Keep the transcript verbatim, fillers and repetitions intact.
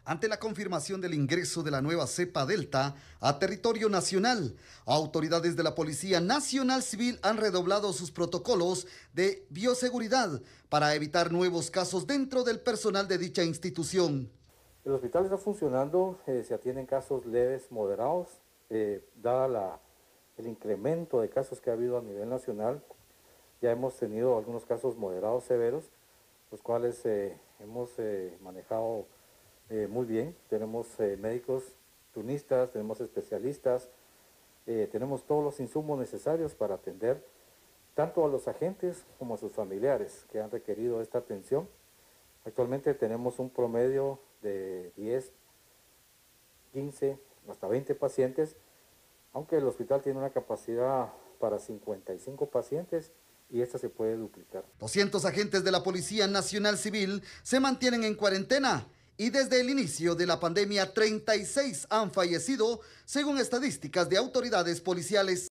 ante la confirmación del ingreso de la nueva cepa Delta a territorio nacional. Autoridades de la Policía Nacional Civil han redoblado sus protocolos de bioseguridad para evitar nuevos casos dentro del personal de dicha institución. El hospital está funcionando, eh, se atienden casos leves, moderados, eh, dada la, el incremento de casos que ha habido a nivel nacional. Ya hemos tenido algunos casos moderados severos, los cuales eh, hemos eh, manejado eh, muy bien. Tenemos eh, médicos turnistas, tenemos especialistas, eh, tenemos todos los insumos necesarios para atender tanto a los agentes como a sus familiares que han requerido esta atención. Actualmente tenemos un promedio de diez, quince, hasta veinte pacientes, aunque el hospital tiene una capacidad para cincuenta y cinco pacientes y esta se puede duplicar. doscientos agentes de la Policía Nacional Civil se mantienen en cuarentena y desde el inicio de la pandemia treinta y seis han fallecido, según estadísticas de autoridades policiales.